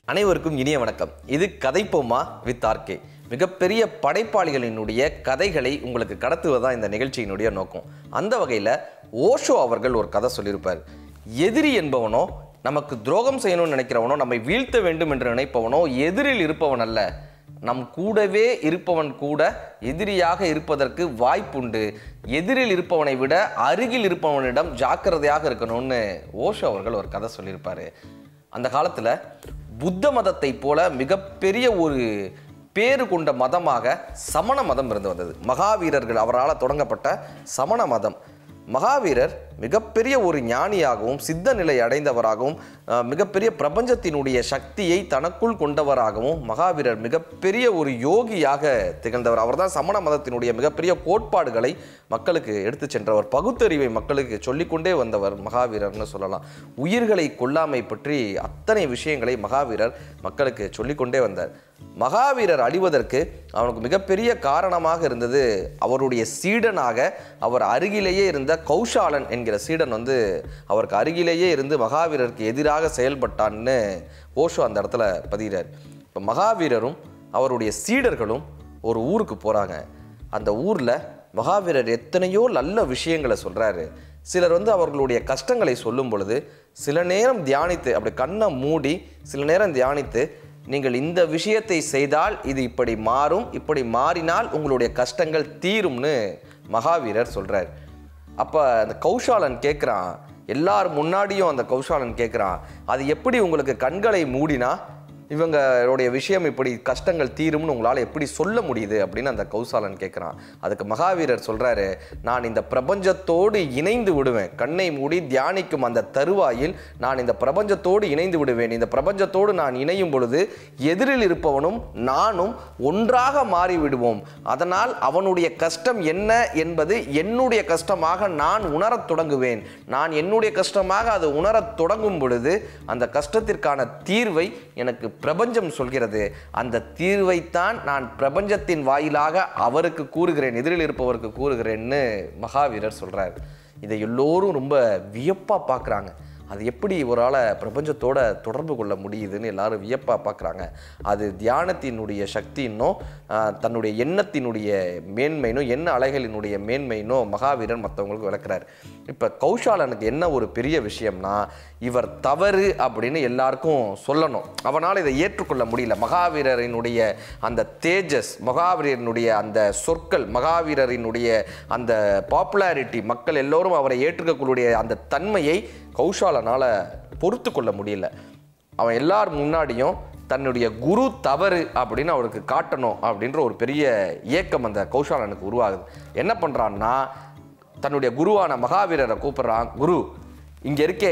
அனைவருக்கும் இனிய வணக்கம். இது கதைப்போமா வித் ஆர்கே. மிகப்பெரிய படைப்பாளிகளினுடைய கதைகளை உங்களுக்கு கடத்துவதுதான் இந்த நிகழ்ச்சியினுடைய நோக்கம். அந்த வகையில் ஓஷோ அவர்கள் ஒரு கதை சொல்லியிருப்பார். எதிரி என்பவனோ, நமக்கு துரோகம் செய்யணும்னு நினைக்கிறவனோ, நம்மை வீழ்த்த வேண்டும் என்று நினைப்பவனோ எதிரில் இருப்பவன் அல்ல, நம் கூடவே இருப்பவன் கூட எதிரியாக இருப்பதற்கு வாய்ப்புண்டு. எதிரில் இருப்பவனை விட அருகில் இருப்பவனிடம் ஜாக்கிரதையாக இருக்கணும்னு ஓஷோ அவர்கள் ஒரு கதை சொல்லியிருப்பார். அந்த காலத்தில் புத்த மதத்தை போல மிகப்பெரிய ஒரு பேறு கொண்ட மதமாக சமண மதம் இருந்து வந்தது. மகாவீரர்கள் அவரால் தொடங்கப்பட்ட சமண மதம். மகாவீரர் மிகப்பெரிய ஒரு ஞானியாகவும் சித்த நிலை அடைந்தவராகவும் மிகப்பெரிய பிரபஞ்சத்தினுடைய சக்தியை தனக்குள் கொண்டவராகவும் மகாவீரர் மிகப்பெரிய ஒரு யோகியாக திகழ்ந்தவர். அவர் தான் சமண மதத்தினுடைய மிகப்பெரிய கோட்பாடுகளை மக்களுக்கு எடுத்து சென்றவர். பகுத்தறிவை மக்களுக்கு சொல்லிக்கொண்டே வந்தவர் மகாவீரர்னு சொல்லலாம். உயிர்களை கொல்லாமை பற்றி அத்தனை விஷயங்களை மகாவீரர் மக்களுக்கு சொல்லிக்கொண்டே வந்தார். மகாவீரர் அழிவதற்கு அவனுக்கு மிகப்பெரிய காரணமாக இருந்தது அவருடைய சீடனாக அவர் அருகிலேயே இருந்த கௌஷாலன் என்கிற சீடன் அவருக்கு அருகிலேயே இருந்து மகாவீரருக்கு எதிராக செயல்பட்டான்னு ஓஷோ அந்த இடத்துல பதிகிறார். இப்போ மகாவீரரும் அவருடைய சீடர்களும் ஒரு ஊருக்கு போகிறாங்க. அந்த ஊரில் மகாவீரர் எத்தனையோ நல்ல விஷயங்களை சொல்கிறாரு. சிலர் அவர்களுடைய கஷ்டங்களை சொல்லும் பொழுது சில நேரம் தியானித்து, அப்படி கண்ணை மூடி சில நேரம் தியானித்து, நீங்கள் இந்த விஷயத்தை செய்தால் இது இப்படி மாறும், இப்படி மாறினால் உங்களுடைய கஷ்டங்கள் தீரும்னு மகாவீரர் சொல்கிறார். அப்போ அந்த கௌஷாலன் கேட்குறான், எல்லார் முன்னாடியும் அந்த கௌஷாலன் கேட்குறான், அது எப்படி உங்களுக்கு கண்களை மூடினா இவங்களுடைய விஷயம் இப்படி கஷ்டங்கள் தீரும்னு உங்களால் எப்படி சொல்ல முடியுது அப்படின்னு அந்த கௌஷாலன் கேட்குறான். அதுக்கு மகாவீரர் சொல்கிறாரு, நான் இந்த பிரபஞ்சத்தோடு இணைந்து விடுவேன். கண்ணை மூடி தியானிக்கும் அந்த தருவாயில் நான் இந்த பிரபஞ்சத்தோடு இணைந்து விடுவேன். இந்த பிரபஞ்சத்தோடு நான் இணையும் பொழுது எதிரில் இருப்பவனும் நானும் ஒன்றாக மாறிவிடுவோம். அதனால் அவனுடைய கஷ்டம் என்ன என்பது என்னுடைய கஷ்டமாக நான் உணரத் தொடங்குவேன். நான் என்னுடைய கஷ்டமாக அது உணரத் தொடங்கும் பொழுது அந்த கஷ்டத்திற்கான தீர்வை எனக்கு பிரபஞ்சம் சொல்கிறது. அந்த தீர்வைத்தான் நான் பிரபஞ்சத்தின் வாயிலாக அவருக்கு கூறுகிறேன், எதிரில் இருப்பவருக்கு கூறுகிறேன்னு மகாவீரர் சொல்றார். இதை எல்லோரும் ரொம்ப வியப்பா பார்க்குறாங்க. அது எப்படி ஒரு ஆளை பிரபஞ்சத்தோட தொடர்பு கொள்ள முடியுதுன்னு எல்லாரும் வியப்பாக பார்க்குறாங்க. அது தியானத்தினுடைய சக்தின்னோ தன்னுடைய எண்ணத்தினுடைய மேன்மைனோ எண்ண அலைகளினுடைய மேன்மைனோ மகாவீரன் மற்றவங்களுக்கு விளக்குறார். இப்போ கௌஷாலனுக்கு என்ன ஒரு பெரிய விஷயம்னா, இவர் தவறு அப்படின்னு எல்லாருக்கும் சொல்லணும். அவனால் இதை ஏற்றுக்கொள்ள முடியல. மகாவீரரினுடைய அந்த தேஜஸ், மகாவீரனுடைய அந்த சொற்கள், மகாவீரரினுடைய அந்த பாப்புலாரிட்டி, மக்கள் எல்லோரும் அவரை ஏற்றுக்கக்கூடிய அந்த தன்மையை கௌஷாலனால் பொறுத்து கொள்ள முடியல. அவன் எல்லார் முன்னாடியும் தன்னுடைய குரு தவறு அப்படின்னு அவருக்கு காட்டணும் அப்படின்ற ஒரு பெரிய இயக்கம் அந்த கௌஷாலனுக்கு உருவாகுது. என்ன பண்ணுறான்னா, தன்னுடைய குருவான மகாவீரரை கூப்பிட்றான். குரு, இங்கே இருக்க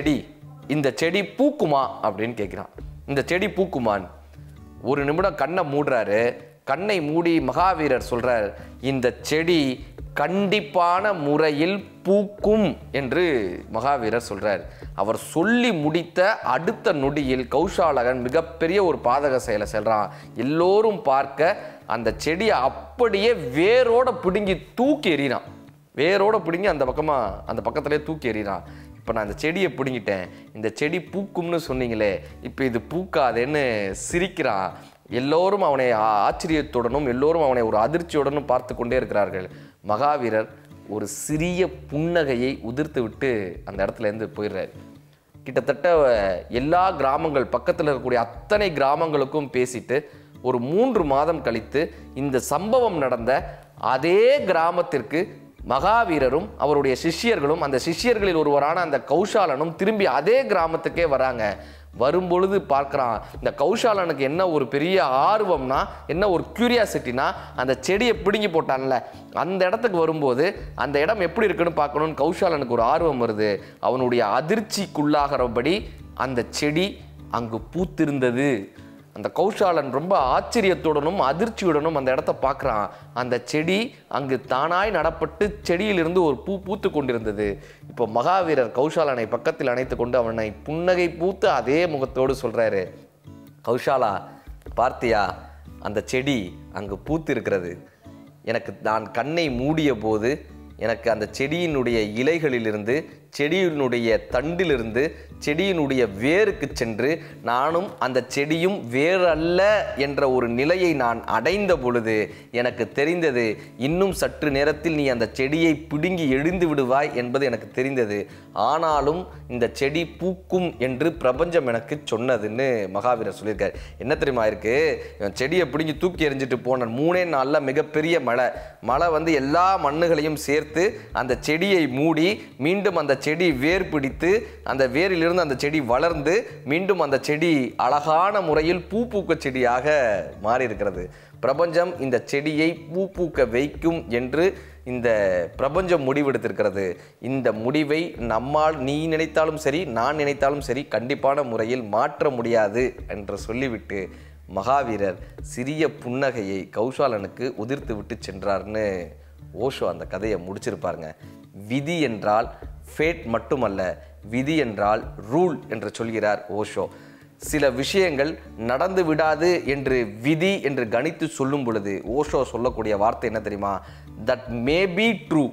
இந்த செடி பூக்குமா அப்படின்னு கேட்குறான். இந்த செடி பூக்குமான்னு ஒரு நிமிடம் கண்ணை மூடுறாரு. கண்ணை மூடி மகாவீரர் சொல்கிறார், இந்த செடி கண்டிப்பான முறையில் பூக்கும் என்று மகாவீரர் சொல்கிறார். அவர் சொல்லி முடித்த அடுத்த நொடியில் கௌஷாலகன் மிகப்பெரிய ஒரு பாதக செயலை செல்றான். எல்லோரும் பார்க்க அந்த செடியை அப்படியே வேரோட பிடுங்கி தூக்கி எறிகிறான். வேரோட பிடுங்கி அந்த பக்கத்திலே தூக்கி எறிகிறான். இப்போ நான் இந்த செடியை பிடுங்கிட்டேன், இந்த செடி பூக்கும்னு சொன்னீங்களே, இப்போ இது பூக்காதேன்னு சிரிக்கிறான். எல்லோரும் அவனை ஆச்சரியத்துடனும் எல்லோரும் அவனை ஒரு அதிர்ச்சியுடனும் பார்த்து கொண்டே இருக்கிறார்கள். மகாவீரர் ஒரு சிறிய புன்னகையை உதிர்த்து விட்டு அந்த இடத்துலேருந்து போயிடுறார். கிட்டத்தட்ட எல்லா கிராமங்கள் பக்கத்தில் இருக்கக்கூடிய அத்தனை கிராமங்களுக்கும் பேசிட்டு ஒரு 3 மாதம் கழித்து இந்த சம்பவம் நடந்த அதே கிராமத்திற்கு மகாவீரரும் அவருடைய சிஷ்யர்களும், அந்த சிஷ்யர்களில் ஒருவரான அந்த கௌஷாலனும் திரும்பி அதே கிராமத்துக்கே வராங்க. வரும்பொழுது பார்க்குறான், இந்த கௌஷாலனுக்கு என்ன ஒரு பெரிய ஆர்வம்னா, என்ன ஒரு கியூரியாசிட்டினா, அந்த செடியை பிடுங்கி போட்டான்ல அந்த இடத்துக்கு வரும்போது அந்த இடம் எப்படி இருக்குன்னு பார்க்கணுன்னு கௌஷாலனுக்கு ஒரு ஆர்வம் வருது. அவனுடைய அதிர்ச்சிக்குள்ளாகிறபடி அந்த செடி அங்கு பூத்திருந்தது. அந்த கௌஷாலன் ரொம்ப ஆச்சரியத்துடனும் அதிர்ச்சியுடனும் அந்த இடத்த பார்க்குறான். அந்த செடி அங்கு தானாய் நடப்பட்டு செடியிலிருந்து ஒரு பூ பூத்து கொண்டிருந்தது. இப்போ மகாவீரர் கௌஷாலனை பக்கத்தில் அணைத்து கொண்டு அவனை புன்னகை பூத்து அதே முகத்தோடு சொல்கிறாரு, கௌஷாலா, பார்த்தியா, அந்த செடி அங்கு பூத்து இருக்கிறது. நான் கண்ணை மூடிய போது எனக்கு அந்த செடியினுடைய இலைகளிலிருந்து செடியினுடைய தண்டிலிருந்து செடியினுடைய வேருக்கு சென்று நானும் அந்த செடியும் வேறு அல்ல என்ற ஒரு நிலையை நான் அடைந்த பொழுது எனக்கு தெரிந்தது, இன்னும் சற்று நேரத்தில் நீ அந்த செடியை பிடுங்கி எழுந்து விடுவாய் என்பது எனக்கு தெரிந்தது. ஆனாலும் இந்த செடி பூக்கும் என்று பிரபஞ்சம் எனக்கு சொன்னதுன்னு மகாவீரர் சொல்லியிருக்காரு. என்ன தெரியுமா இருக்கு, செடியை பிடுங்கி தூக்கி எறிஞ்சிட்டு போன 3 நாளில் மிகப்பெரிய மழை வந்து எல்லா மண்ணுகளையும் சேர்த்து அந்த செடியை மூடி மீண்டும் அந்த செடி வேர் பிடித்து அந்த வேரிலிருந்து அந்த செடி வளர்ந்து மீண்டும் அந்த செடி அழகான முறையில் பூக்க செடியாக மாறி இருக்கிறது. பிரபஞ்சம் இந்த செடியை பூக்க வைக்கும் என்று இந்த பிரபஞ்சம் முடிவெடுத்திருக்கிறது. இந்த முடிவை நம்மால் நீ நினைத்தாலும் சரி நான் நினைத்தாலும் சரி கண்டிப்பான முறையில் மாற்ற முடியாது என்று சொல்லிவிட்டு மகாவீரர் சிறிய புன்னகையை கௌஷாலனுக்கு உதிர்த்து விட்டு சென்றார்னு ஓஷோ அந்த கதையை முடிச்சிருப்பாருங்க. விதி என்றால் ஃபேட் மட்டுமல்ல, விதி என்றால் ரூல் என்று சொல்கிறார் ஓஷோ. சில விஷயங்கள் நடந்து விடாது என்று விதி என்று கணித்து சொல்லும் பொழுது ஓஷோ சொல்லக்கூடிய வார்த்தை என்ன தெரியுமா? That may be true.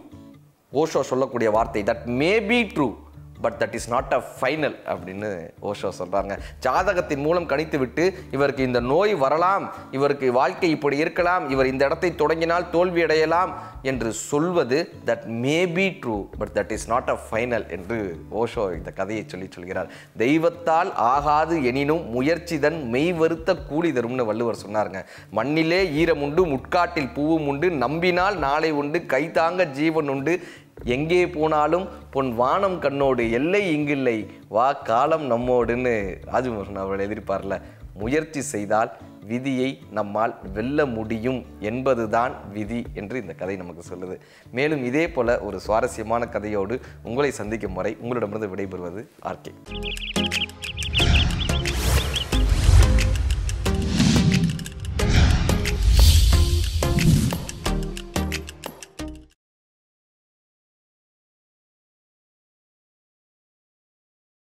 Osho சொல்லக்கூடிய வார்த்தை that may be true but that is not a final அப்படின்னு ஓஷோ சொல்கிறாங்க. ஜாதகத்தின் மூலம் கணித்து விட்டு இவருக்கு இந்த நோய் வரலாம், இவருக்கு வாழ்க்கை இப்படி இருக்கலாம், இவர் இந்த இடத்தை தொடங்கினால் தோல்வி அடையலாம் என்று சொல்வது that may be true but that is not a final என்று ஓஷோ இந்த கதையை சொல்கிறார். தெய்வத்தால் ஆகாது எனினும் முயற்சிதன் மெய் வருத்த கூலி தரும்னு வள்ளுவர் சொன்னாருங்க. மண்ணிலே ஈரம் உண்டு, முட்காட்டில் பூவும் உண்டு, நம்பினால் நாளை உண்டு, கைதாங்க ஜீவன் உண்டு, எங்கே போனாலும் பொன் வானம் கண்ணோடு, எல்லை இங்கில்லை, வா காலம் நம்மோடுன்னு ராஜமோகன் அவர்கள் எதிர்ப்பார்ல. முயற்சி செய்தால் விதியை நம்மால் வெல்ல முடியும் என்பதுதான் விதி என்று இந்த கதை நமக்கு சொல்லுது. மேலும் இதே போல ஒரு சுவாரஸ்யமான கதையோடு உங்களை சந்திக்கும் வரை உங்களிடமிருந்து விடைபெறுவது ஆர்கே.